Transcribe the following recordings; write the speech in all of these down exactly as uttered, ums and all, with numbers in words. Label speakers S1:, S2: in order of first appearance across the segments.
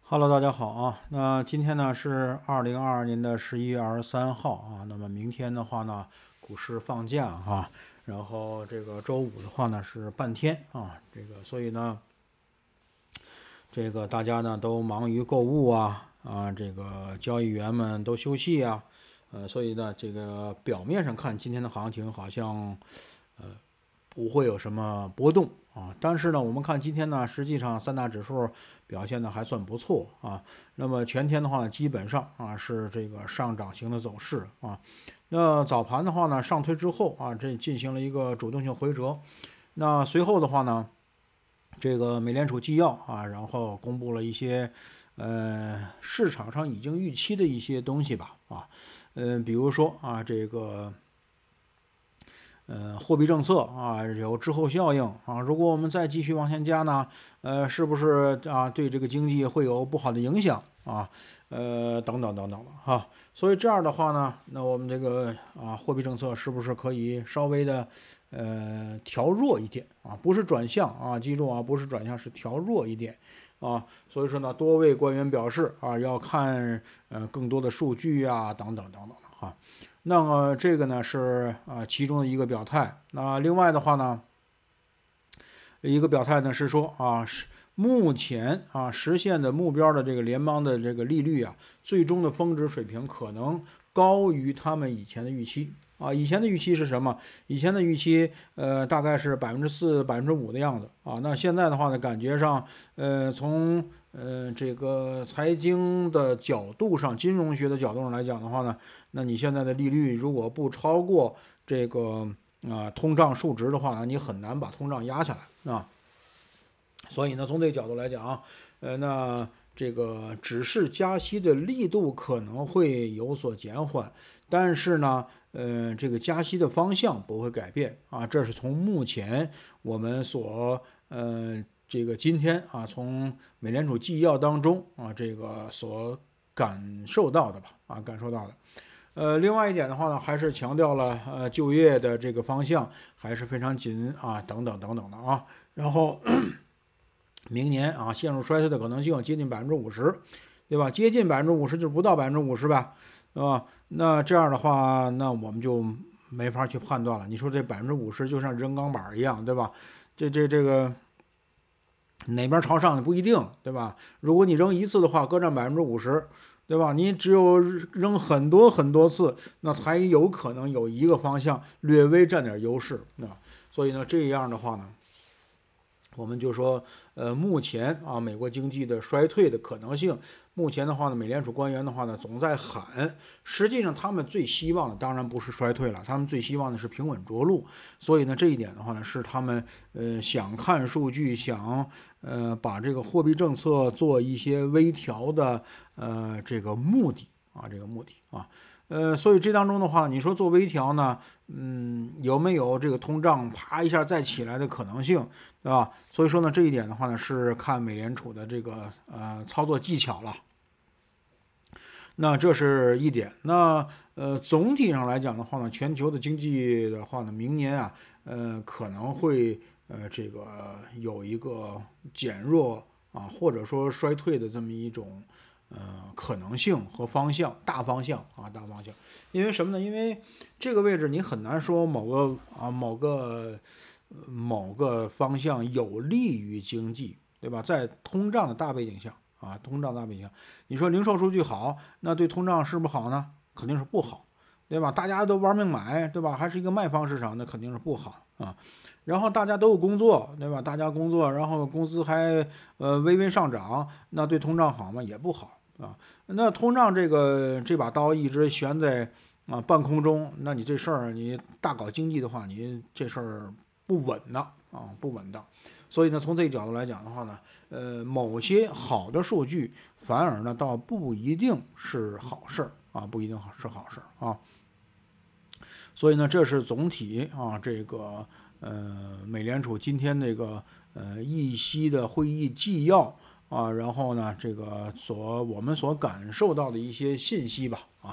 S1: Hello，大家好啊。那今天呢是二零二二年的十一月二十三号啊。那么明天的话呢，股市放假啊，然后这个周五的话呢是半天啊，这个所以呢，这个大家呢都忙于购物啊啊，这个交易员们都休息啊，呃，所以呢，这个表面上看今天的行情好像呃不会有什么波动啊，但是呢，我们看今天呢，实际上三大指数表现的还算不错啊。那么全天的话呢，基本上啊是这个上涨型的走势啊。那早盘的话呢，上推之后啊，这进行了一个主动性回折。那随后的话呢，这个美联储纪要啊，然后公布了一些呃市场上已经预期的一些东西吧啊，嗯、呃，比如说啊这个。呃，货币政策啊有滞后效应啊，如果我们再继续往前加呢，呃，是不是啊对这个经济会有不好的影响啊？呃，等等等等的哈。所以这样的话呢，那我们这个啊货币政策是不是可以稍微的呃调弱一点啊？不是转向啊，记住啊，不是转向，是调弱一点啊。所以说呢，多位官员表示啊，要看呃更多的数据啊，等等等等的哈。那么这个呢是啊其中的一个表态。那另外的话呢，一个表态呢是说啊，目前啊实现的目标的这个联邦的这个利率啊，最终的峰值水平可能高于他们以前的预期啊。以前的预期是什么？以前的预期呃大概是百分之四、百分之五的样子啊。那现在的话呢，感觉上呃从呃这个财经的角度上、金融学的角度上来讲的话呢，那你现在的利率如果不超过这个啊、呃、通胀数值的话呢，你很难把通胀压下来啊。所以呢，从这个角度来讲，呃，那这个只是加息的力度可能会有所减缓，但是呢，呃，这个加息的方向不会改变啊。这是从目前我们所呃这个今天啊，从美联储纪要当中啊，这个所感受到的吧啊，感受到的。呃，另外一点的话呢，还是强调了呃就业的这个方向还是非常紧啊，等等等等的啊。然后明年啊陷入衰退的可能性接近百分之五十，对吧？接近百分之五十就不到百分之五十吧，对吧？那这样的话，那我们就没法去判断了。你说这百分之五十就像扔钢板一样，对吧？这这这个哪边朝上不一定，对吧？如果你扔一次的话，各占百分之五十。对吧？你只有扔很多很多次，那才有可能有一个方向略微占点优势啊。所以呢，这样的话呢，我们就说，呃，目前啊，美国经济的衰退的可能性，目前的话呢，美联储官员的话呢，总在喊，实际上他们最希望的当然不是衰退了，他们最希望的是平稳着陆。所以呢，这一点的话呢，是他们呃想看数据，想呃把这个货币政策做一些微调的呃这个目的啊，这个目的啊。呃，所以这当中的话，你说做微调呢，嗯，有没有这个通胀啪一下再起来的可能性，对吧？所以说呢，这一点的话呢，是看美联储的这个呃操作技巧了。那这是一点。那呃，总体上来讲的话呢，全球的经济的话呢，明年啊，呃，可能会呃这个有一个减弱啊，或者说衰退的这么一种。呃，可能性和方向，大方向啊，大方向，因为什么呢？因为这个位置你很难说某个啊某个某个方向有利于经济，对吧？在通胀的大背景下啊，通胀大背景下，你说零售数据好，那对通胀是不是好呢？肯定是不好，对吧？大家都玩命买，对吧？还是一个卖方市场，那肯定是不好啊。然后大家都有工作，对吧？大家工作，然后工资还呃微微上涨，那对通胀好吗？也不好。啊，那通胀这个这把刀一直悬在啊半空中，那你这事儿你大搞经济的话，你这事儿不稳当啊，不稳当。所以呢，从这个角度来讲的话呢，呃，某些好的数据反而呢倒不一定是好事啊，不一定是好事啊。所以呢，这是总体啊，这个呃，美联储今天这个呃议息的会议纪要。啊，然后呢，这个所我们所感受到的一些信息吧，啊，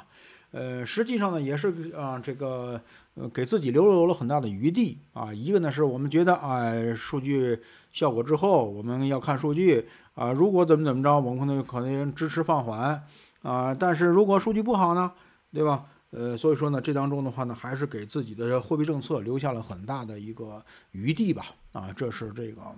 S1: 呃，实际上呢也是啊这个呃给自己留有了很大的余地啊。一个呢是我们觉得啊数据效果之后我们要看数据啊，如果怎么怎么着，我们可能可能支持放缓啊，但是如果数据不好呢，对吧？呃，所以说呢，这当中的话呢，还是给自己的货币政策留下了很大的一个余地吧。啊，这是这个，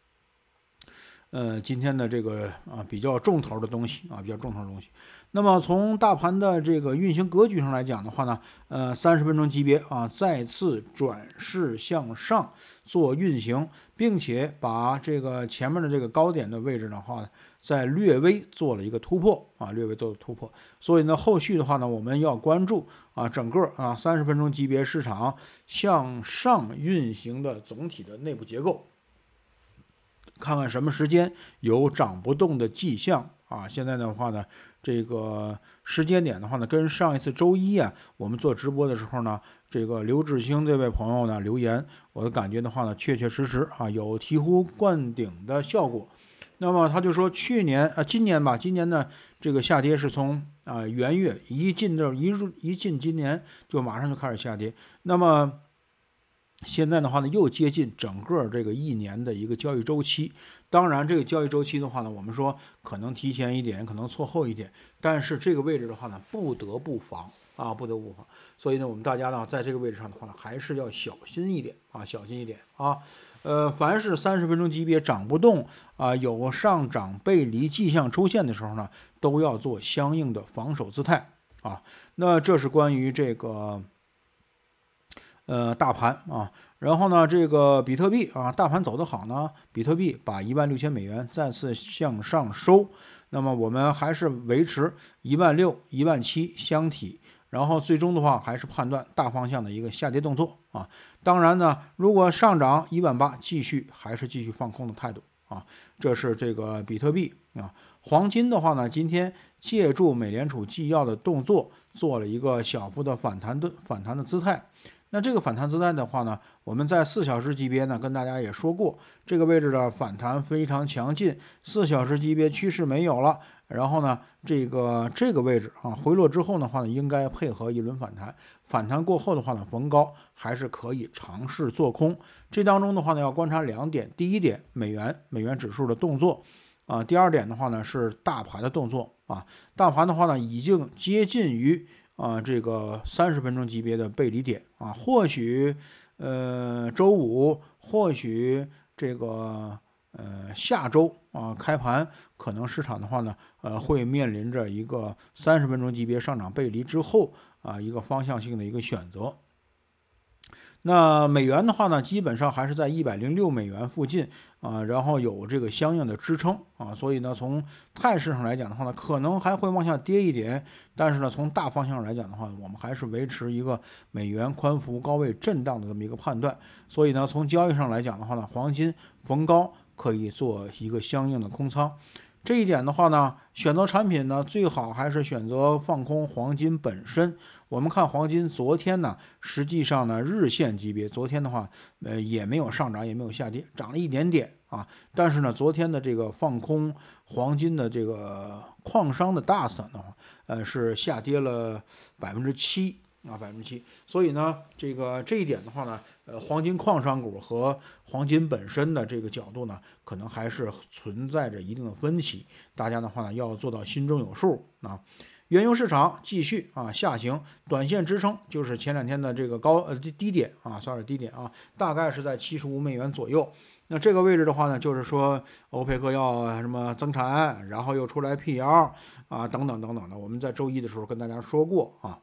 S1: 呃，今天的这个啊比较重头的东西啊，比较重头的东西。那么从大盘的这个运行格局上来讲的话呢，呃，三十分钟级别啊再次转势向上做运行，并且把这个前面的这个高点的位置的话呢，在略微做了一个突破啊，略微做了突破。所以呢，后续的话呢，我们要关注啊整个啊三十分钟级别市场向上运行的总体的内部结构。看看什么时间有涨不动的迹象啊！现在的话呢，这个时间点的话呢，跟上一次周一啊，我们做直播的时候呢，这个刘志兴这位朋友呢留言，我的感觉的话呢，确确实实啊有醍醐灌顶的效果。那么他就说，去年啊，今年吧，今年呢这个下跌是从啊元月一进这一入一进今年就马上就开始下跌。那么现在的话呢，又接近整个这个一年的一个交易周期。当然，这个交易周期的话呢，我们说可能提前一点，可能错后一点，但是这个位置的话呢，不得不防啊，不得不防。所以呢，我们大家呢，在这个位置上的话呢，还是要小心一点啊，小心一点啊。呃，凡是三十分钟级别涨不动啊，有上涨背离迹象出现的时候呢，都要做相应的防守姿态啊。那这是关于这个。呃，大盘啊，然后呢，这个比特币啊，大盘走得好呢，比特币把一万六千美元再次向上收，那么我们还是维持一万六、一万七箱体，然后最终的话还是判断大方向的一个下跌动作啊。当然呢，如果上涨一万八，继续还是继续放空的态度啊。这是这个比特币啊。黄金的话呢，今天借助美联储纪要的动作，做了一个小幅的反弹的反弹的姿态。那这个反弹姿态的话呢，我们在四小时级别呢跟大家也说过，这个位置的反弹非常强劲，四小时级别趋势没有了，然后呢，这个这个位置啊回落之后的话呢，应该配合一轮反弹，反弹过后的话呢，逢高还是可以尝试做空。这当中的话呢，要观察两点，第一点，美元美元指数的动作啊，第二点的话呢是大盘的动作啊，大盘的话呢已经接近于。啊，这个三十分钟级别的背离点啊，或许呃周五，或许这个呃下周啊开盘，可能市场的话呢，呃会面临着一个三十分钟级别上涨背离之后啊一个方向性的一个选择。那美元的话呢，基本上还是在一百零六美元附近啊，然后有这个相应的支撑啊，所以呢，从态势上来讲的话呢，可能还会往下跌一点，但是呢，从大方向上来讲的话，我们还是维持一个美元宽幅高位震荡的这么一个判断。所以呢，从交易上来讲的话呢，黄金逢高可以做一个相应的空仓。这一点的话呢，选择产品呢，最好还是选择放空黄金本身。我们看黄金昨天呢，实际上呢，日线级别昨天的话，呃，也没有上涨，也没有下跌，涨了一点点啊。但是呢，昨天的这个放空黄金的这个矿商的大散的话，呃，是下跌了百分之七。啊，百分之七，所以呢，这个这一点的话呢，呃，黄金矿商股和黄金本身的这个角度呢，可能还是存在着一定的分歧，大家的话呢，要做到心中有数啊。原油市场继续啊下行，短线支撑就是前两天的这个高呃低点啊 ，sorry 低点啊，大概是在七十五美元左右。那这个位置的话呢，就是说欧佩克要什么增产，然后又出来辟谣啊，等等等等的，我们在周一的时候跟大家说过啊。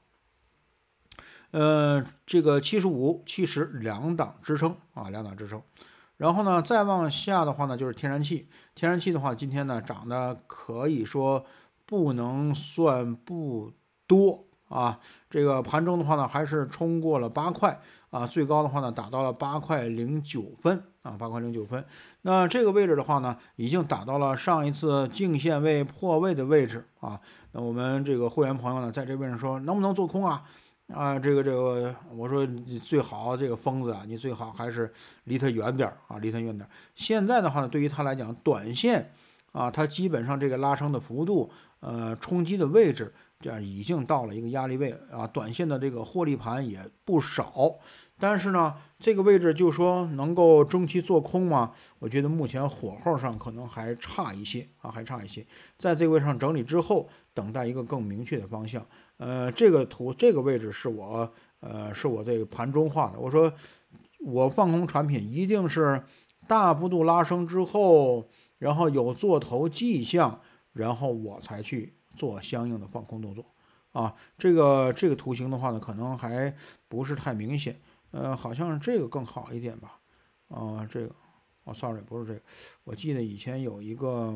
S1: 呃，这个七十五、七十两档支撑啊，两档支撑。然后呢，再往下的话呢，就是天然气。天然气的话，今天呢涨的可以说不能算不多啊。这个盘中的话呢，还是冲过了八块啊，最高的话呢打到了八块零九分啊，八块零九分。那这个位置的话呢，已经打到了上一次颈线位破位的位置啊。那我们这个会员朋友呢，在这位置说能不能做空啊？啊，这个这个，我说你最好这个疯子啊，你最好还是离他远点啊，离他远点。现在的话呢，对于他来讲，短线啊，它基本上这个拉升的幅度，呃，冲击的位置这样已经到了一个压力位啊，短线的这个获利盘也不少，但是呢，这个位置就说能够中期做空吗？我觉得目前火候上可能还差一些啊，还差一些，在这个位置上整理之后，等待一个更明确的方向。呃，这个图这个位置是我呃是我这个盘中画的，我说我放空产品一定是大幅度拉升之后，然后有做头迹象，然后我才去做相应的放空动作啊。这个这个图形的话呢，可能还不是太明显，呃，好像是这个更好一点吧。啊，这个，哦，sorry，不是这个，我记得以前有一个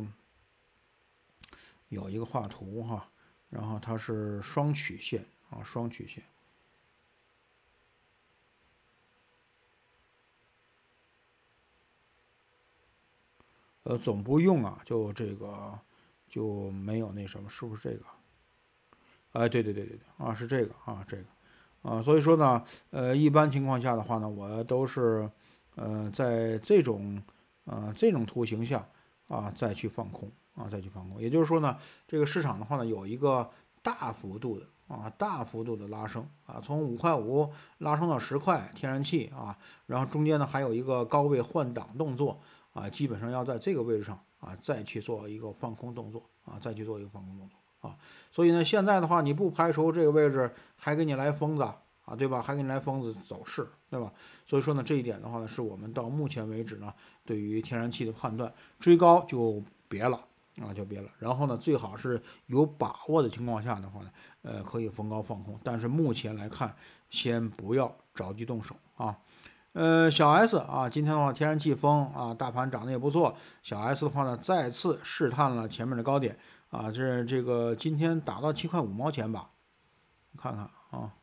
S1: 有一个画图哈，然后它是双曲线啊，双曲线。呃，总不用啊，就这个就没有那什么，是不是这个？哎，对对对对对，啊，是这个啊，这个，啊，所以说呢，呃，一般情况下的话呢，我都是，呃，在这种，呃，这种图形下啊，再去放空啊，再去放空。也就是说呢，这个市场的话呢，有一个大幅度的啊，大幅度的拉升啊，从五块五拉升到十块，天然气啊，然后中间呢还有一个高位换挡动作啊，基本上要在这个位置上啊，再去做一个放空动作啊，再去做一个放空动作。啊，所以呢，现在的话，你不排除这个位置还给你来疯子啊，对吧？还给你来疯子走势，对吧？所以说呢，这一点的话呢，是我们到目前为止呢，对于天然气的判断，追高就别了啊，就别了。然后呢，最好是有把握的情况下的话呢，呃，可以逢高放空。但是目前来看，先不要着急动手啊。呃，小 S 啊，今天的话，天然气疯啊，大盘涨得也不错。小 S 的话呢，再次试探了前面的高点。啊，这这个今天打到七块五毛钱吧，看看啊，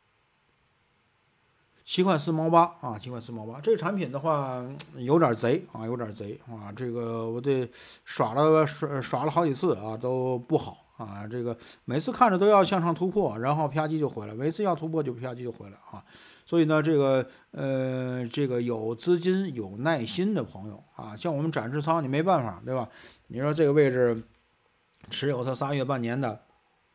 S1: 七块四毛八啊，七块四毛八。这个产品的话有点贼啊，有点贼啊。这个我这耍了耍耍了好几次啊，都不好啊。这个每次看着都要向上突破，然后啪叽就回来，每次要突破就啪叽就回来啊。所以呢，这个呃，这个有资金有耐心的朋友啊，像我们展示仓，你没办法，对吧？你说这个位置。持有它仨月半年的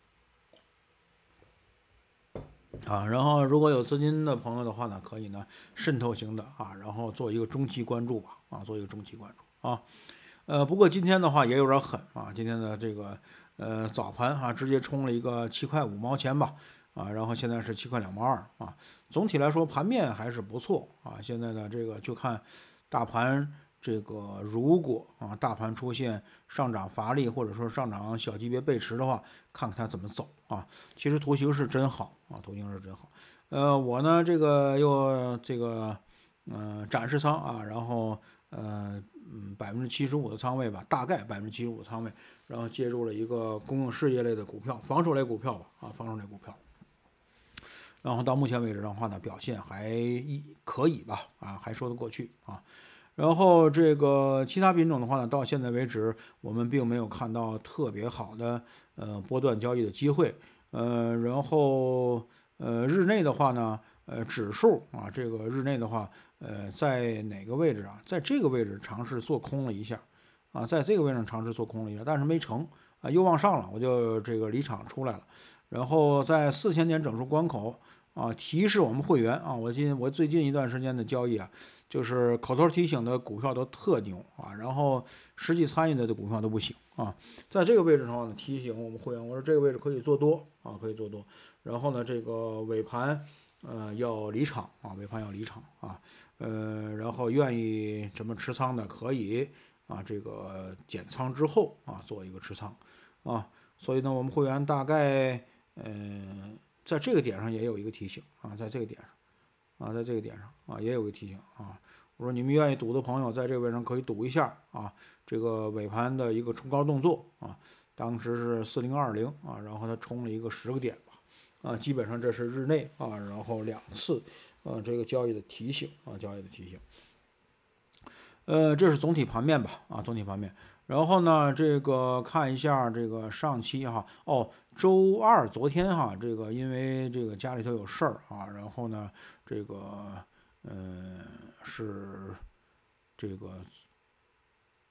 S1: 啊，然后如果有资金的朋友的话呢，可以呢渗透型的啊，然后做一个中期关注吧啊，做一个中期关注啊。呃，不过今天的话也有点狠啊，今天的这个呃早盘啊，直接冲了一个七块五毛钱吧啊，然后现在是七块两毛二啊。总体来说盘面还是不错啊，现在呢这个就看大盘。这个如果啊大盘出现上涨乏力或者说上涨小级别背驰的话，看看它怎么走啊。其实图形是真好啊，图形是真好。呃，我呢这个又这个嗯、呃、展示仓啊，然后呃嗯百分之七十五的仓位吧，大概百分之七十五仓位，然后介入了一个公用事业类的股票，防守类股票吧啊，防守类股票。然后到目前为止的话呢，表现还可以吧啊，还说得过去啊。然后这个其他品种的话呢，到现在为止，我们并没有看到特别好的呃波段交易的机会。呃，然后呃日内的话呢，呃指数啊，这个日内的话，呃在哪个位置啊？在这个位置尝试做空了一下，啊，在这个位置上尝试做空了一下，但是没成啊，又往上了，我就这个离场出来了。然后在四千点整数关口。啊，提示我们会员啊，我今我最近一段时间的交易啊，就是口头提醒的股票都特牛啊，然后实际参与的的股票都不行啊。在这个位置上呢，提醒我们会员，我说这个位置可以做多啊，可以做多。然后呢，这个尾盘呃要离场啊，尾盘要离场啊，呃，然后愿意什么持仓的可以啊，这个减仓之后啊做一个持仓啊。所以呢，我们会员大概嗯。呃在这个点上也有一个提醒啊，在这个点上啊，在这个点上啊也有个提醒啊。我说你们愿意赌的朋友，在这个位置上可以赌一下啊，这个尾盘的一个冲高动作啊，当时是四零二零啊，然后它冲了一个十个点吧啊，基本上这是日内啊，然后两次呃这个交易的提醒啊，交易的提醒。呃，这是总体盘面吧啊，总体盘面。然后呢，这个看一下这个上期哈哦，周二昨天哈，这个因为这个家里头有事儿啊，然后呢，这个嗯、呃、是这个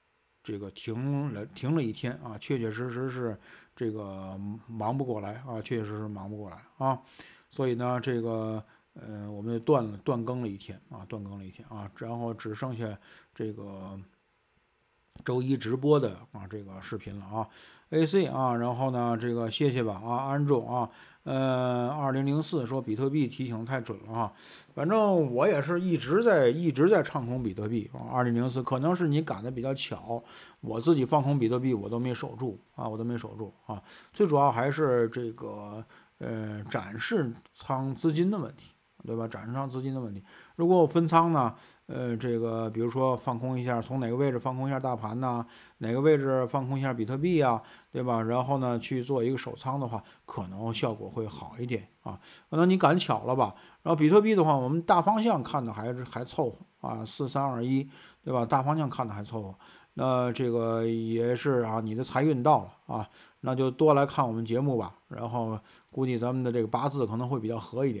S1: 这个停了停了一天啊，确确实实是这个忙不过来啊，确确实实忙不过来啊，所以呢，这个呃，我们断了断更了一天啊，断更了一天啊，然后只剩下这个周一直播的啊这个视频了啊 ，A C 啊，然后呢，这个谢谢吧啊，安住啊，呃，二零零四说比特币提醒太准了啊，反正我也是一直在一直在唱空比特币啊，二零零四可能是你赶的比较巧，我自己放空比特币我都没守住啊，我都没守住啊，最主要还是这个呃展示仓资金的问题。对吧？展示上资金的问题。如果我分仓呢，呃，这个比如说放空一下，从哪个位置放空一下大盘呐，哪个位置放空一下比特币啊，对吧？然后呢去做一个手仓的话，可能效果会好一点啊。可能你赶巧了吧？然后比特币的话，我们大方向看的还是还凑合啊，四三二一，对吧？大方向看的还凑合。那这个也是啊，你的财运到了啊，那就多来看我们节目吧。然后估计咱们的这个八字可能会比较合一点。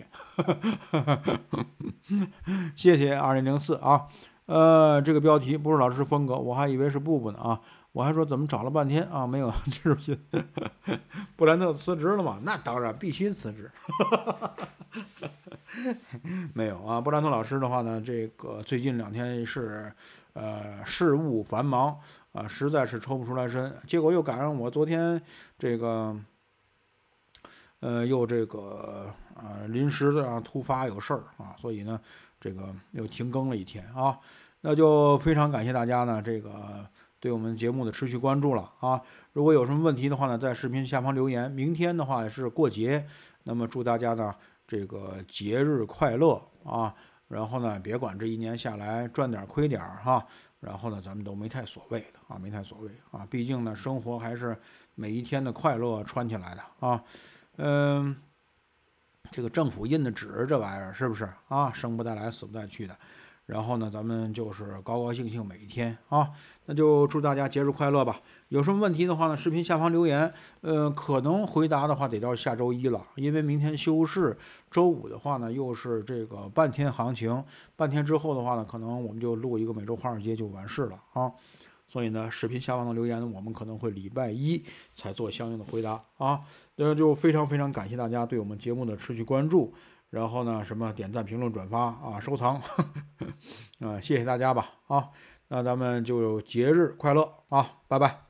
S1: 谢谢二零零四啊，呃，这个标题不是老师风格，我还以为是布布呢啊，我还说怎么找了半天啊，没有视频，布兰特辞职了嘛？那当然必须辞职。没有啊，布兰特老师的话呢，这个最近两天是呃事务繁忙啊，实在是抽不出来身，结果又赶上我昨天这个呃又这个啊、呃、临时的啊突发有事儿啊，所以呢这个又停更了一天啊，那就非常感谢大家呢这个对我们节目的持续关注了啊，如果有什么问题的话呢，在视频下方留言。明天的话是过节，那么祝大家呢这个节日快乐啊！然后呢，别管这一年下来赚点亏点哈，然后呢，咱们都没太所谓的啊，没太所谓啊。毕竟呢，生活还是每一天的快乐穿起来的啊。嗯，这个政府印的纸这玩意儿是不是啊？生不带来，死不带去的。然后呢，咱们就是高高兴兴每一天啊。那就祝大家节日快乐吧。有什么问题的话呢，视频下方留言。呃，可能回答的话得到下周一了，因为明天休市，周五的话呢又是这个半天行情，半天之后的话呢，可能我们就录一个每周华尔街就完事了啊。所以呢，视频下方的留言，我们可能会礼拜一才做相应的回答啊。那就非常非常感谢大家对我们节目的持续关注。然后呢，什么点赞、评论、转发啊，收藏，啊，谢谢大家吧啊，那咱们就节日快乐啊，拜拜。